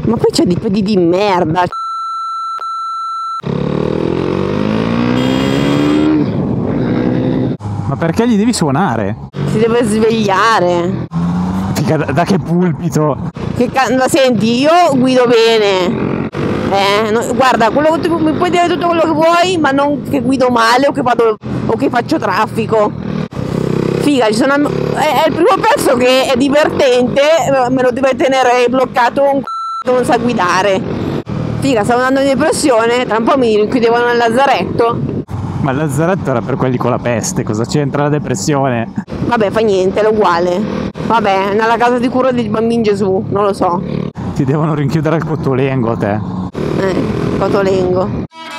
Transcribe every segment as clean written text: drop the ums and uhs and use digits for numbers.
Ma poi c'è dei pedi di merda. Ma perché gli devi suonare? Si deve svegliare. Figa, da che pulpito? La senti, io guido bene. Guarda, mi puoi dire tutto quello che vuoi, ma non che guido male o che faccio traffico. Figa, è il primo pezzo che è divertente, me lo deve tenere bloccato un che non sa guidare. Figa, stavo andando in depressione, tra un po' mi chiudevano nel lazzaretto. Ma il lazzaretto era per quelli con la peste, cosa c'entra la depressione? Vabbè, fa niente, è uguale. Vabbè, nella casa di cura dei bambini Gesù, non lo so. Ti devono rinchiudere al Cotolengo, te. Cotolengo.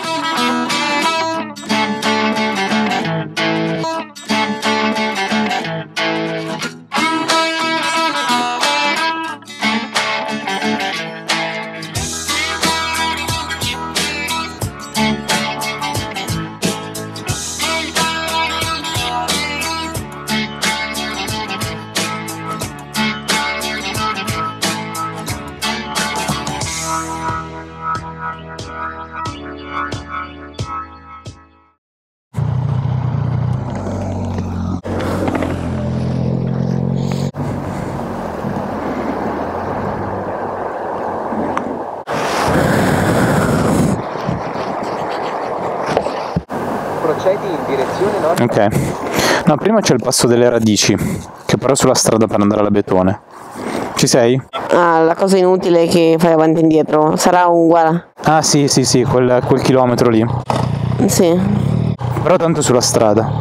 Procedi in direzione nord. Ok. No, prima c'è il passo delle radici, che però è sulla strada per andare all'Abetone. Ci sei? Ah, la cosa inutile che fai avanti e indietro. Sarà uguale. Ah sì, quel chilometro lì. Sì. Però tanto è sulla strada.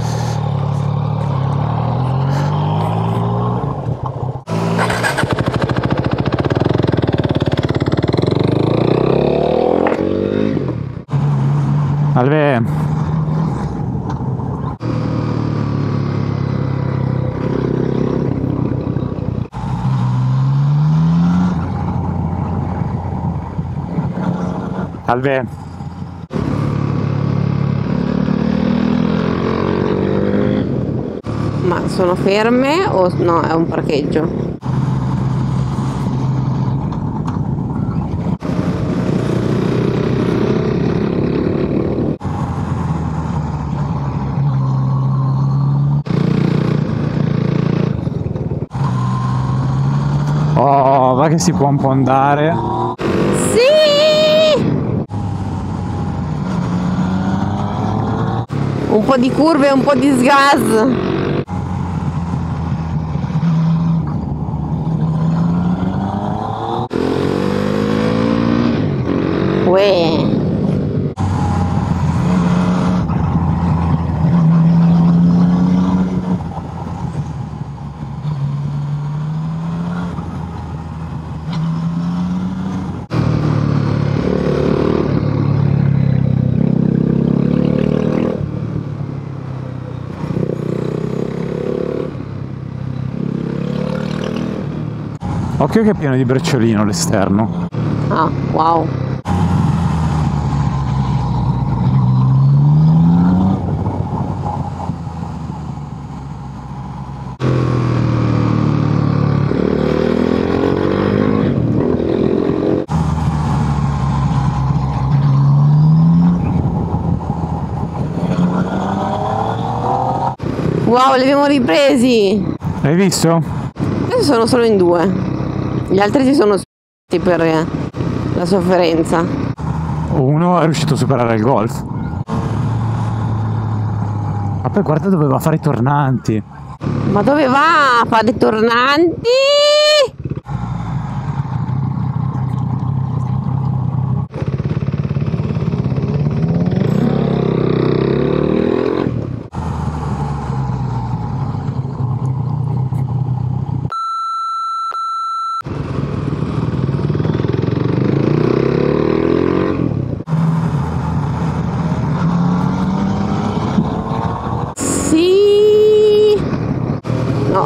Salve. Salve. Ma sono ferme o no? È un parcheggio? Oh, va che si può un po' andare. Sì! Un po' di curve e un po' di sgas. Uè. Occhio che è pieno di briciolino l'esterno. Ah, wow. Wow, li abbiamo ripresi! Hai visto? Adesso sono solo in 2. Gli altri si sono s***ti per la sofferenza. Uno è riuscito a superare il golf. Ma poi guarda dove va a fare i tornanti. Ma dove va a fare i tornanti? No.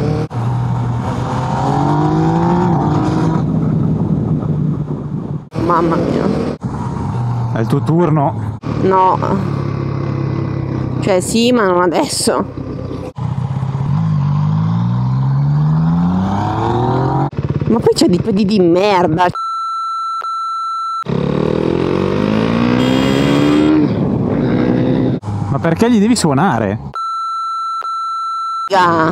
Mamma mia. È il tuo turno. No. Cioè sì, ma non adesso. Ma poi c'è dei pedi di merda. perché gli devi suonare? Ah.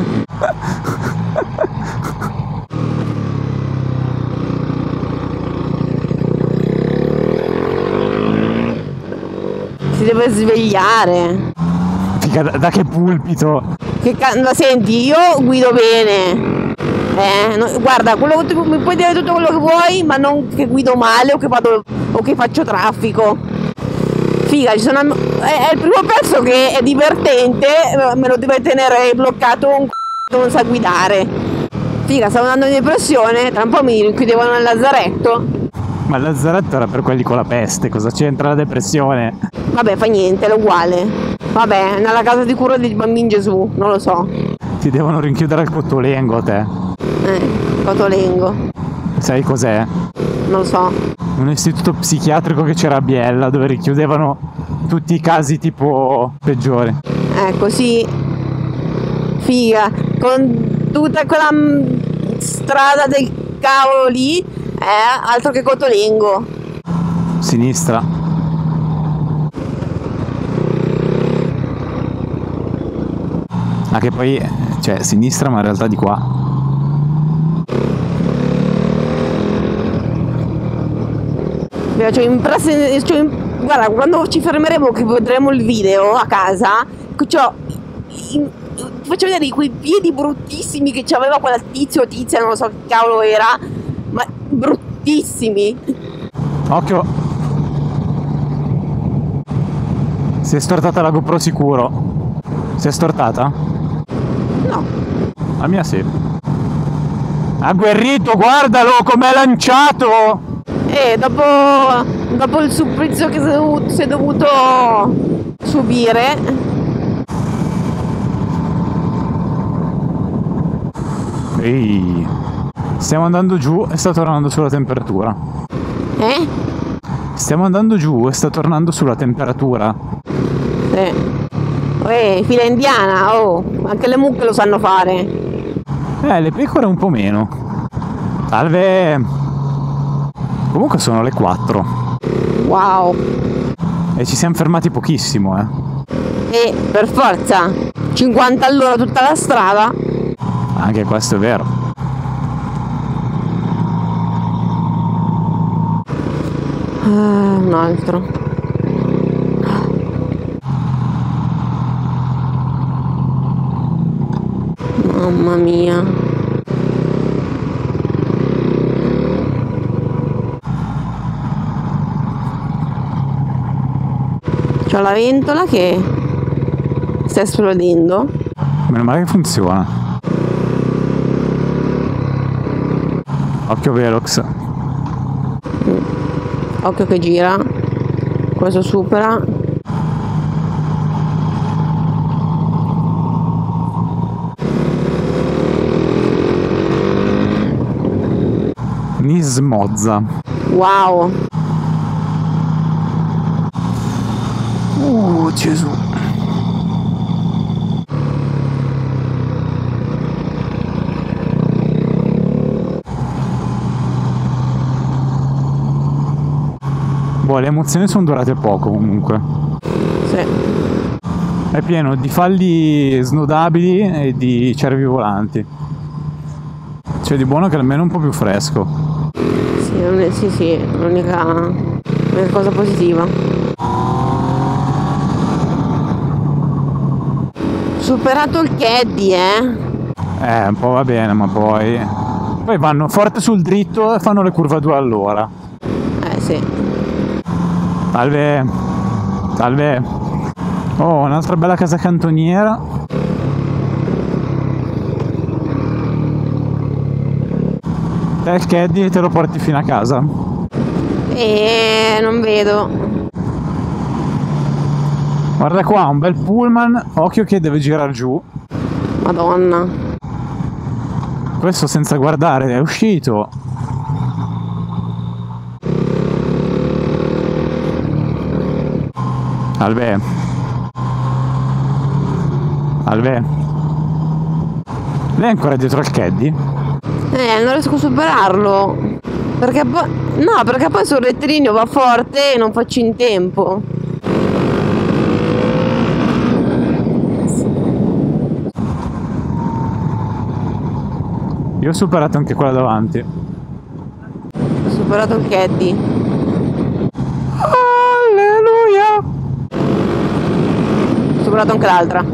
Si deve svegliare. Figa, da che pulpito? Ma senti, io guido bene. Guarda, mi puoi dire tutto quello che vuoi, ma non che guido male o che faccio traffico. Figa, è il primo pezzo che è divertente, me lo deve tenere bloccato un che non sa guidare. Figa, stavo andando in depressione, tra un po' mi rinchiudevano nel lazzaretto. Ma il lazzaretto era per quelli con la peste, cosa c'entra la depressione? Vabbè, fa niente, è uguale. Vabbè, nella casa di cura dei bambini Gesù, non lo so. Ti devono rinchiudere al Cotolengo a te. Cotolengo. Sai cos'è? Non lo so. Un istituto psichiatrico che c'era a Biella, dove richiudevano tutti i casi tipo peggiori. Così. Figa. Con tutta quella strada del cavolo lì, altro che Cotolengo. Sinistra. Ah, che poi, cioè, sinistra ma in realtà di qua. Guarda, quando ci fermeremo che vedremo il video a casa, ti faccio vedere quei piedi bruttissimi che c'aveva quella tizio o tizia, non lo so che cavolo era, ma bruttissimi. Occhio. Si è stortata la GoPro sicuro. Si è stortata? No. La mia sì. Agguerrito, guardalo com'è lanciato! Dopo il supplizio che si è dovuto subire. Ehi. Stiamo andando giù e sta tornando sulla temperatura. Stiamo andando giù e sta tornando sulla temperatura. Fila indiana, oh, anche le mucche lo sanno fare. Le pecore un po' meno. Salve. Comunque sono le 4. Wow. E ci siamo fermati pochissimo, Per forza 50 all'ora tutta la strada. Anche questo è vero. Un altro. Mamma mia. C'ho la ventola che sta esplodendo. Meno male che funziona. Occhio Velox. Occhio che gira. Questo supera. Nismozza. Wow. Gesù. Boh, le emozioni sono durate poco comunque. Sì. È pieno di falli snodabili e di cervi volanti. C'è di buono che almeno è un po' più fresco. Sì, l'unica cosa positiva. Superato il caddy, Un po' va bene, ma poi vanno forte sul dritto e fanno le curve a 2 all'ora. Sì. Salve. Salve. Oh, un'altra bella casa cantoniera. Te il caddy te lo porti fino a casa? Non vedo. Guarda qua, un bel pullman. Occhio che deve girare giù. Madonna. Questo senza guardare è uscito. Salve. Salve. Lei è ancora dietro al caddy? Non riesco a superarlo. Perché poi sul rettilineo va forte e non faccio in tempo. Io ho superato anche quella davanti. Ho superato il caddy. Alleluia! Ho superato anche l'altra.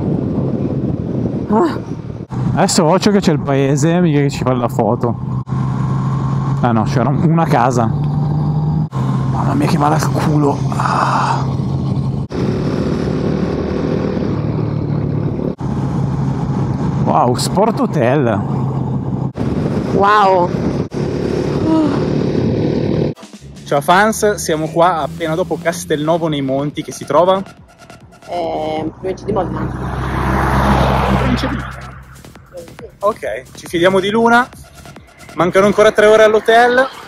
Ah, Adesso occhio che c'è il paese, mica che ci fa la foto. Ah no, c'era una casa. Mamma mia che male al culo. Ah. Wow, Sport Hotel. wow. Ciao fans, siamo qua appena dopo Castelnuovo nei Monti, che si trova? Provincia di Modena. Provincia di Modena. Ok, ci fidiamo di Luna. Mancano ancora 3 ore all'hotel.